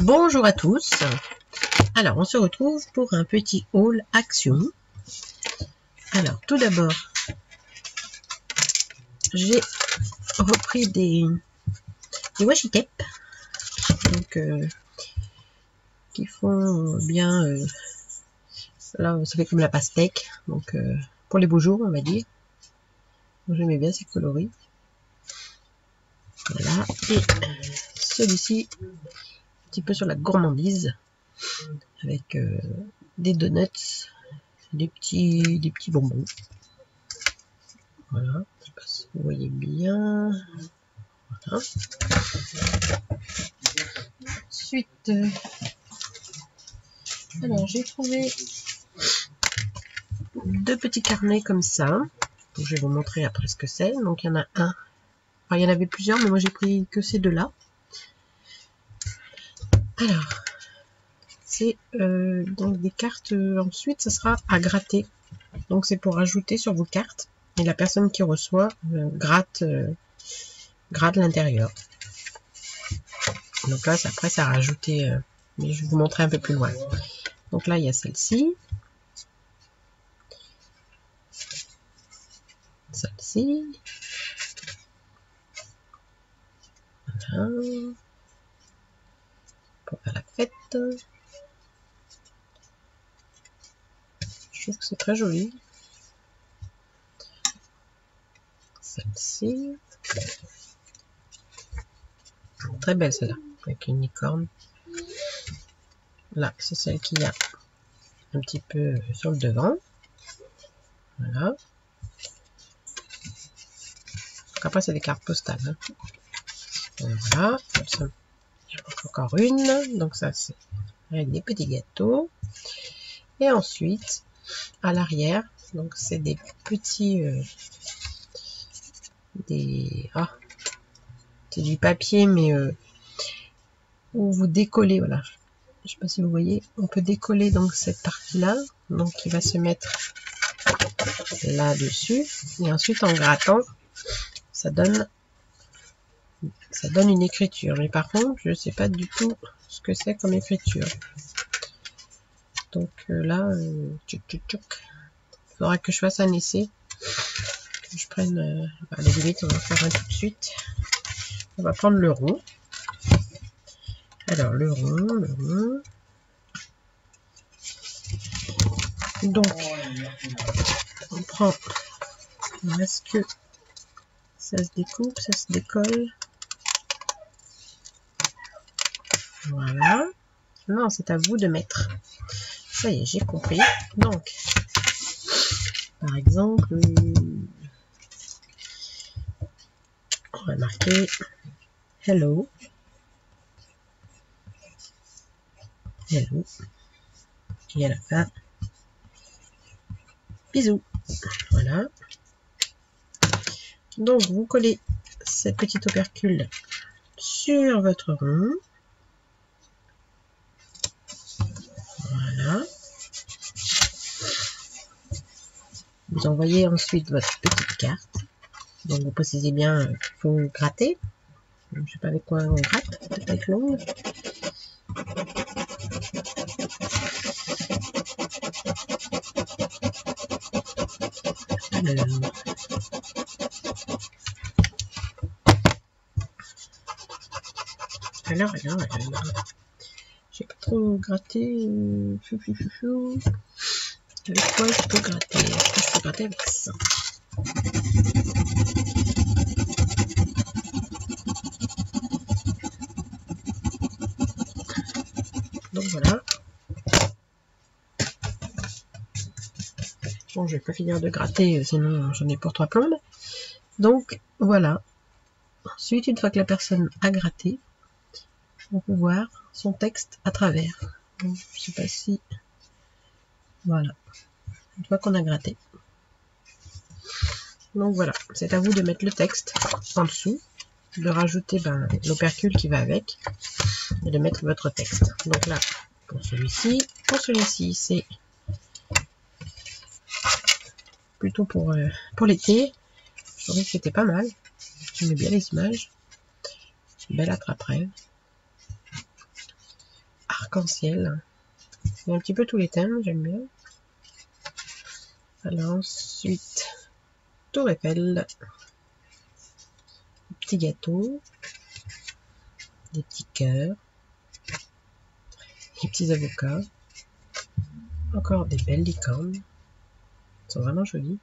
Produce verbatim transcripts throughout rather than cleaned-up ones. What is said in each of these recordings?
Bonjour à tous. Alors, on se retrouve pour un petit haul Action. Alors, tout d'abord, j'ai repris des, des washi tape, donc euh, qui font bien. Euh, là, ça fait comme la pastèque, donc euh, pour les beaux jours, on va dire. J'aimais bien ces coloris. Voilà. Et celui-ci, un petit peu sur la gourmandise, avec euh, des donuts, des petits, des petits bonbons. Voilà. Je sais pas si vous voyez bien. Voilà. Ensuite, euh, alors j'ai trouvé deux petits carnets comme ça. Donc, je vais vous montrer après ce que c'est. Donc il y en a un. Enfin, il y en avait plusieurs, mais moi j'ai pris que ces deux-là. Alors, c'est euh, donc des cartes. Euh, ensuite, ça sera à gratter. Donc c'est pour ajouter sur vos cartes. Et la personne qui reçoit euh, gratte, euh, gratte l'intérieur. Donc là, après, ça a rajouté. Euh, mais je vais vous montrer un peu plus loin. Donc là, il y a celle-ci. Celle-ci. Voilà. Pour faire la fête. Je trouve que c'est très joli. Celle-ci. Très belle celle-là. Avec une licorne. Là, c'est celle qui a un petit peu sur le devant. Voilà. Donc après, c'est des cartes postales. Hein. Voilà. Il y en a encore une. Donc ça, c'est avec des petits gâteaux. Et ensuite, à l'arrière, donc c'est des petits... Euh, des... Ah, c'est du papier, mais euh, où vous décollez, voilà. Je sais pas si vous voyez, on peut décoller donc cette partie-là. Donc il va se mettre là-dessus. Et ensuite, en grattant, ça donne... ça donne une écriture. Mais par contre, je ne sais pas du tout ce que c'est comme écriture. Donc euh, là, euh, tchouk, tchouk, tchouk. Il faudra que je fasse un essai. Que je prenne... Euh, à la limite, on va faire un tout de suite. On va prendre le rond. Alors, le rond, le rond. Donc, on prend... Est-ce que ça se découpe, ça se décolle? Voilà. Non, c'est à vous de mettre. Ça y est, j'ai compris. Donc, par exemple, on va marquer Hello. Hello. Et à la fin, bisous. Voilà. Donc, vous collez cette petite opercule sur votre rond. Voilà. Vous envoyez ensuite votre petite carte. Donc, vous précisez bien qu'il faut gratter. Je ne sais pas avec quoi on gratte, peut-être avec l'ongle. Alors, alors, alors, alors. J'ai pas trop gratté. Euh, chou, chou, chou, chou. Avec quoi je peux gratter? Est-ce que je peux gratter avec ça? Donc voilà. Bon, je vais pas finir de gratter, sinon j'en ai pour trois plombes. Donc voilà. Ensuite, une fois que la personne a gratté, on peut voir son texte à travers. Donc, je sais pas si... Voilà. Une fois qu'on a gratté. Donc voilà. C'est à vous de mettre le texte en dessous, de rajouter ben, l'opercule qui va avec, et de mettre votre texte. Donc là, pour celui-ci, pour celui-ci, c'est plutôt pour, euh, pour l'été. Je trouvais que c'était pas mal. J'aimais bien les images. Belle attrape-rêve. arc-en-ciel. Il y a un petit peu tous les thèmes, j'aime bien. Alors ensuite, Tour Eiffel, des petits gâteaux, des petits cœurs, des petits avocats, encore des belles licornes, elles sont vraiment jolies.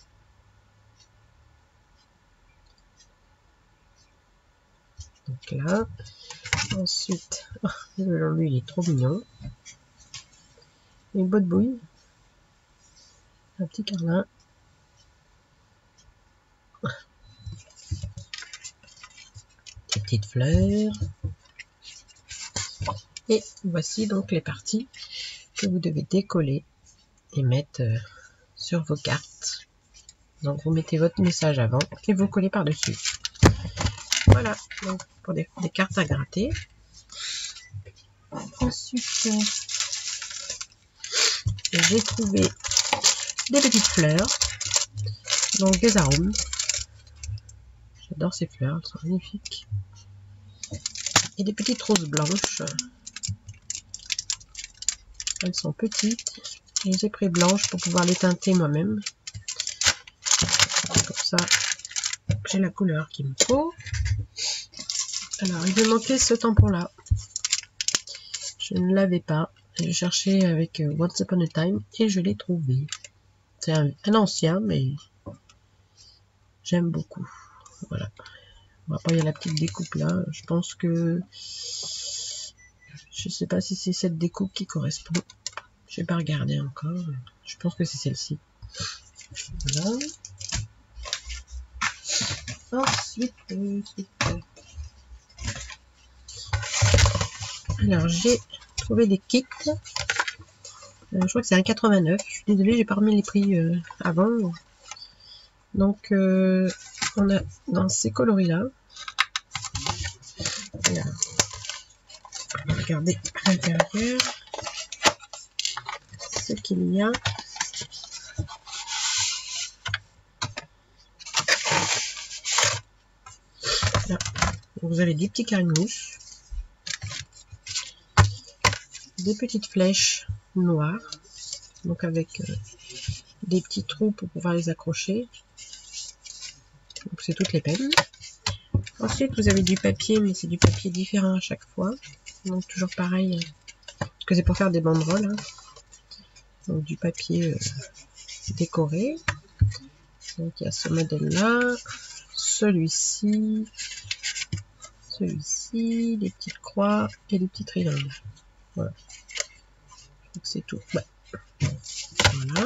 Donc là, ensuite, oh, lui il est trop mignon. Une botte bouille, un petit carlin, des petites fleurs. Et voici donc les parties que vous devez décoller et mettre euh, sur vos cartes. Donc vous mettez votre message avant et vous collez par dessus. Voilà, donc pour des, des cartes à gratter. Ensuite, euh, j'ai trouvé des petites fleurs, donc des arômes. J'adore ces fleurs, elles sont magnifiques. Et des petites roses blanches. Elles sont petites. Et j'ai pris blanches pour pouvoir les teinter moi-même. Comme ça, j'ai la couleur qu'il me faut. Alors, il me manquait ce tampon-là. Je ne l'avais pas. J'ai cherché avec Once Upon a Time et je l'ai trouvé. C'est un, un ancien, mais j'aime beaucoup. Voilà. Bon, après, il y a la petite découpe là. Je pense que... Je sais pas si c'est cette découpe qui correspond. Je vais pas regarder encore. Je pense que c'est celle-ci. Voilà. Ensuite, ensuite... Alors, j'ai trouvé des kits. Euh, je crois que c'est un quatre-vingt-neuf. Je suis désolée, j'ai pas remis les prix euh, avant. Donc, euh, on a dans ces coloris-là. Regardez à l'intérieur ce qu'il y a. Là, vous avez des petits carnouches, des petites flèches noires, donc avec euh, des petits trous pour pouvoir les accrocher. Donc c'est toutes les peines. Ensuite vous avez du papier, mais c'est du papier différent à chaque fois. Donc toujours pareil, parce que c'est pour faire des banderoles. Hein. Donc du papier euh, décoré. Donc il y a ce modèle-là, celui-ci, celui-ci, les petites croix et les petits triangles. Voilà. Donc c'est tout. Ouais. Voilà.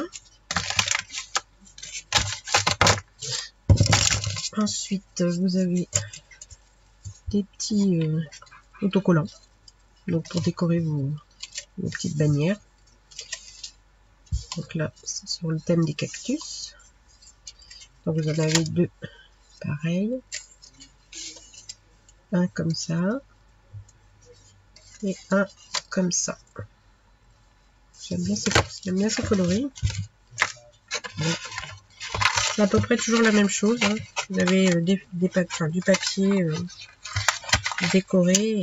Ensuite, vous avez des petits euh, autocollants. Donc pour décorer vos, vos petites bannières. Donc là, c'est sur le thème des cactus. Donc vous en avez deux pareils. Un comme ça. Et un comme ça. J'aime bien ces, j'aime bien ces coloris. Bon. C'est à peu près toujours la même chose. Hein. Vous avez euh, des, des papiers, enfin, du papier euh, décoré. Et...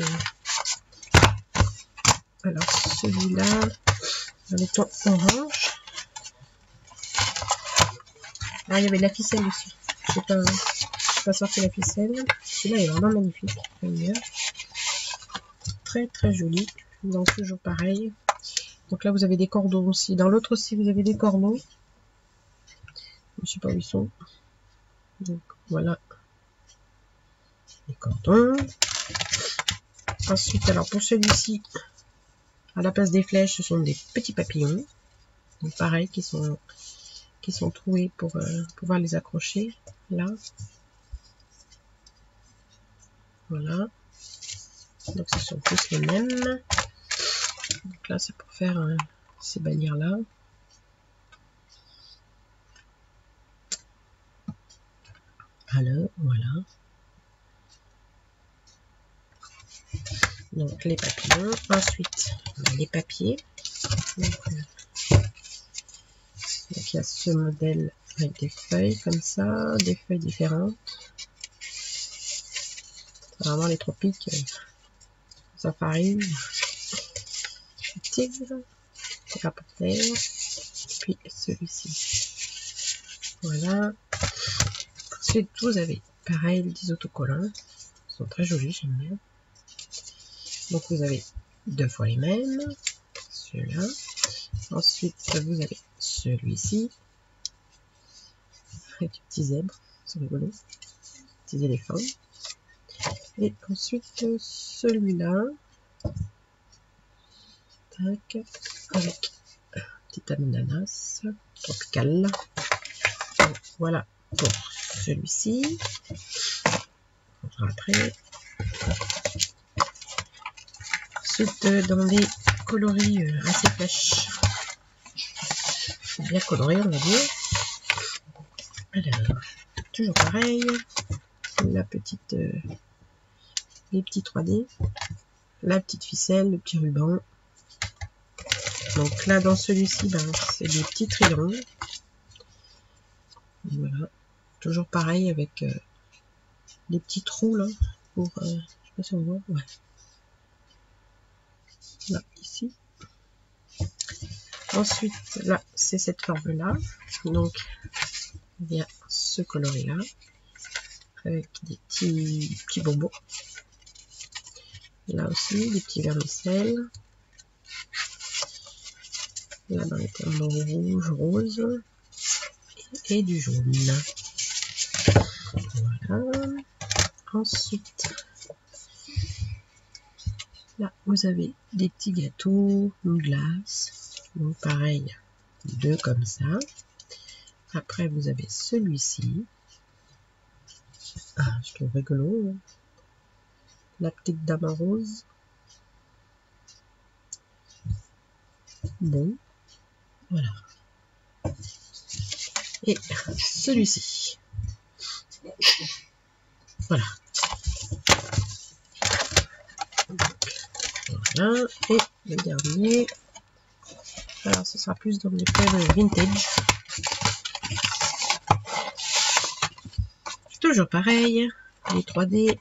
Alors celui-là, dans les tons orange. Ah, il y avait de la ficelle aussi. Je n'ai pas, pas sorti la ficelle. Celui-là est vraiment magnifique. Très très joli. Donc toujours pareil. Donc là vous avez des cordons aussi. Dans l'autre aussi vous avez des cordons. Je sais pas où ils sont. Donc voilà. Les cordons. Ensuite, alors pour celui-ci, à la place des flèches, ce sont des petits papillons. Donc pareil, qui sont qui sont troués pour euh, pouvoir les accrocher. Là. Voilà. Donc ce sont tous les mêmes. Donc là c'est pour faire euh, ces bannières là. Alors voilà. Donc les papillons. Ensuite ben, les papiers. Donc, euh, donc il y a ce modèle avec des feuilles comme ça, des feuilles différentes. Vraiment les tropiques, euh, safari. tigre, la panthère, puis celui-ci. Voilà. Ensuite, vous avez pareil des autocollants. Ils sont très jolis, j'aime bien. Donc vous avez deux fois les mêmes. Celui-là. Ensuite, vous avez celui-ci. Avec des petits zèbres, c'est rigolo. Petits éléphants. Et ensuite, celui-là. Tac. Avec un petit ananas tropical. Donc, voilà pour celui-ci. Après. Ensuite, dans des coloris assez flash. Bien coloré, on va dire. Alors, toujours pareil. La petite, euh, les petits trois D. La petite ficelle, le petit ruban. Donc là, dans celui-ci, ben, c'est des petits triangles. Voilà. Toujours pareil avec euh, des petits trous là. Pour, euh, je sais pas si on voit. Ouais. Là, ici. Ensuite, là, c'est cette forme-là. Donc, il y a ce coloris-là. Avec des petits, petits bonbons. Là aussi, des petits vermicelles. Là, dans les tons rouge, rose. Et, et du jaune. Voilà. Ensuite, là, vous avez des petits gâteaux, une glace. Donc, pareil, deux comme ça. Après, vous avez celui-ci. Ah, je trouve rigolo. Hein. La petite dame en rose. Bon, voilà. Et celui-ci. Voilà. Voilà. Et le dernier. Alors, ce sera plus dans les thèmes vintage. Toujours pareil. Les trois D.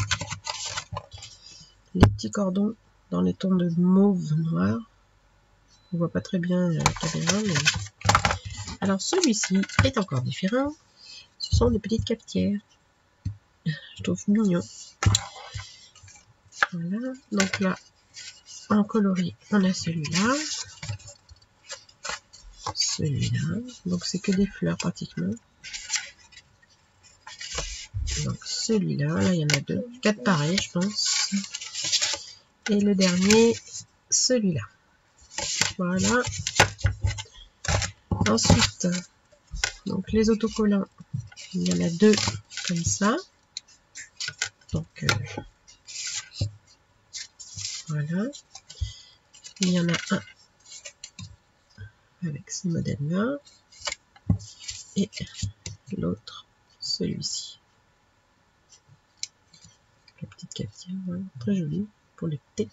Les petits cordons dans les tons de mauve noir. On voit pas très bien la caméra, mais... Alors, celui-ci est encore différent. Ce sont des petites cafetières. Je trouve mignon. Voilà. Donc là, en coloris, on a celui-là. Celui-là. Donc, c'est que des fleurs pratiquement. Donc, celui-là. Là, il y en a deux. Quatre pareils, je pense. Et le dernier, celui-là. Voilà. Ensuite, donc les autocollants, il y en a deux comme ça. Donc, euh, voilà. Il y en a un avec ce modèle-là. Et l'autre, celui-ci. La petite cafetière, voilà, très jolie pour le thé.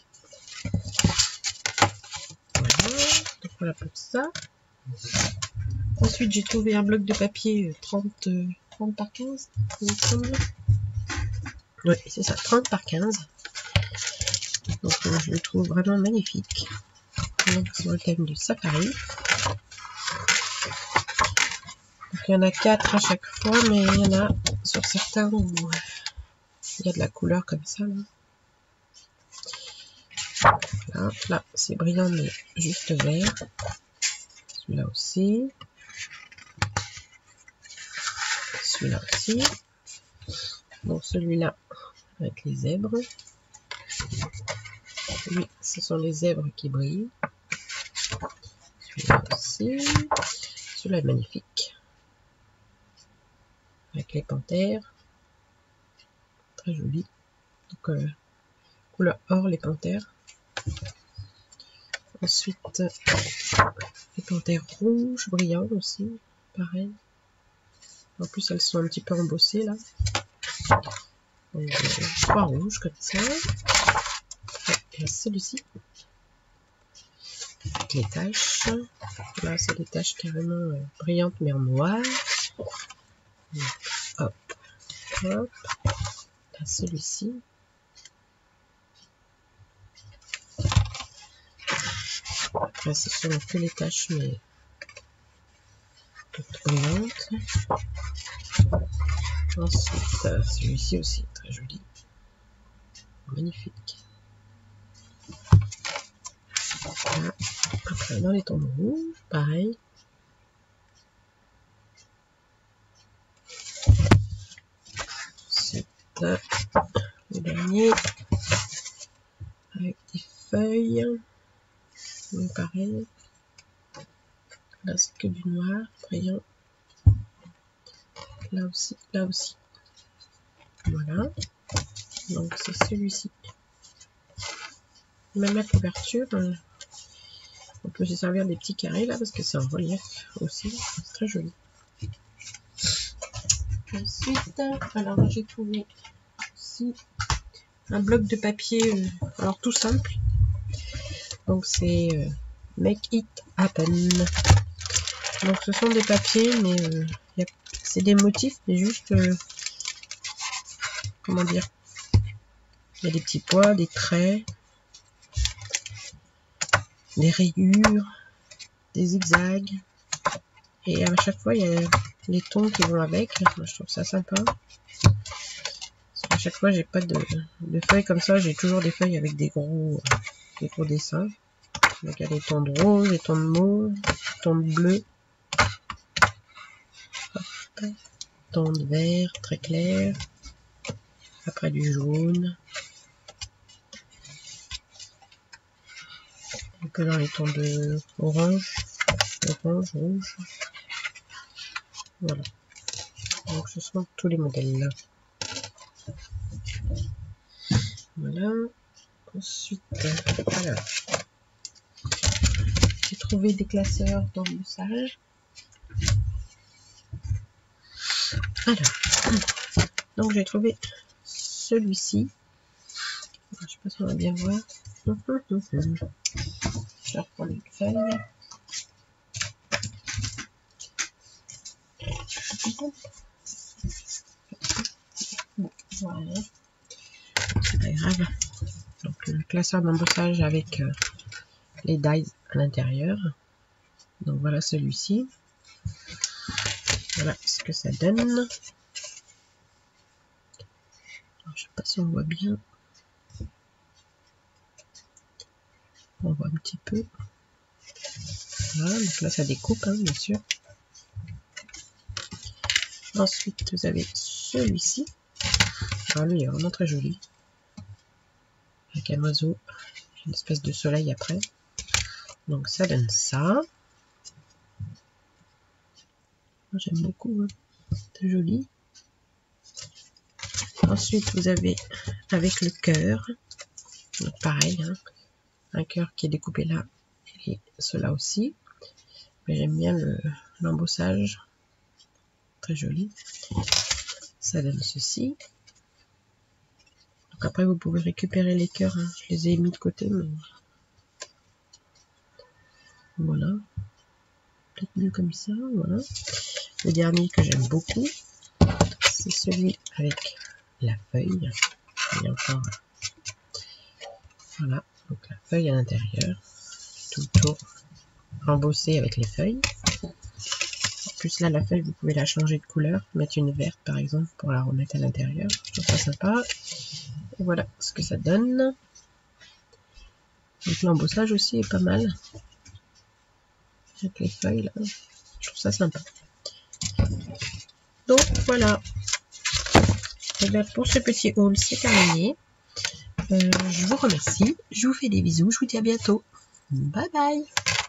Voilà, donc voilà pour ça. Ensuite, j'ai trouvé un bloc de papier trente, trente par quinze, il me semble. Oui, c'est ça, trente par quinze. Donc, euh, je le trouve vraiment magnifique. Donc, sur le thème du safari. Donc, il y en a quatre à chaque fois, mais il y en a sur certains où il y a de la couleur comme ça. Là, là, là c'est brillant, mais juste vert. Celui-là aussi. Celui-là aussi. Donc, celui-là avec les zèbres. Lui, ce sont les zèbres qui brillent. Celui-là aussi. Celui-là est magnifique. Avec les panthères. Très joli. Donc, euh, couleur or, les panthères. Ensuite, les panthères rouges, brillantes aussi. Pareil. En plus, elles sont un petit peu embossées là. Donc, euh, trois rouges comme ça. Et celui-ci. Avec les taches. Là, c'est des taches carrément euh, brillantes mais en noir. Donc, hop, hop. Là, celui-ci. Après, ce sont que les taches, mais toutes brillantes. Ensuite, euh, celui-ci aussi, très joli. Magnifique. Voilà. Après, dans les tons rouges, pareil. Ensuite, euh, le dernier, avec des feuilles. Donc, pareil. Là, c'est que du noir, brillant. Là aussi, là aussi. Voilà. Donc, c'est celui-ci. Même la couverture, euh, on peut se servir des petits carrés là parce que c'est en relief aussi. C'est très joli. Ensuite, alors j'ai trouvé aussi un bloc de papier, euh, alors tout simple. Donc, c'est euh, Make It Happen. Donc, ce sont des papiers, mais euh, c'est des motifs, mais juste, euh, comment dire, il y a des petits pois, des traits, des rayures, des zigzags, et à chaque fois, il y a les tons qui vont avec. Moi, je trouve ça sympa. Parce qu'à chaque fois, j'ai pas de, de feuilles comme ça, j'ai toujours des feuilles avec des gros, des gros dessins. Donc, il y a des tons de rose, des tons de mauve, des tons de bleu. Ton de vert très clair, après du jaune, un peu dans les tons de orange, orange, rouge, voilà. Donc ce sont tous les modèles là. Voilà. Ensuite, alors, j'ai trouvé des classeurs d'embossage. Alors, donc j'ai trouvé celui-ci. Je sais pas si on va bien voir. Je reprends une feuille. Voilà. C'est pas grave. Donc le classeur d'embossage avec euh, les dies à l'intérieur. Donc voilà celui-ci. Voilà ce que ça donne. Alors, je sais pas si on voit bien. On voit un petit peu. Voilà, donc là ça découpe, hein, bien sûr. Ensuite, vous avez celui-ci. Alors lui, il est vraiment très joli. Avec un oiseau, une espèce de soleil après. Donc ça donne ça. J'aime beaucoup, hein. C'est joli. Ensuite, vous avez avec le cœur. Donc pareil, hein. Un cœur qui est découpé là. Et cela aussi. Mais j'aime bien l'embossage. Très joli. Ça donne ceci. Donc après, vous pouvez récupérer les cœurs. Hein. Je les ai mis de côté, mais voilà. Peut-être mieux comme ça. Voilà. Le dernier que j'aime beaucoup, c'est celui avec la feuille. Et encore, voilà. Donc la feuille à l'intérieur, tout le tour embossé avec les feuilles. En plus là, la feuille, vous pouvez la changer de couleur, mettre une verte par exemple pour la remettre à l'intérieur. Je trouve ça sympa. Et voilà ce que ça donne. Donc l'embossage aussi est pas mal. Avec les feuilles là, je trouve ça sympa. Donc voilà. Et bien pour ce petit haul, c'est terminé. Euh, je vous remercie. Je vous fais des bisous. Je vous dis à bientôt. Bye bye.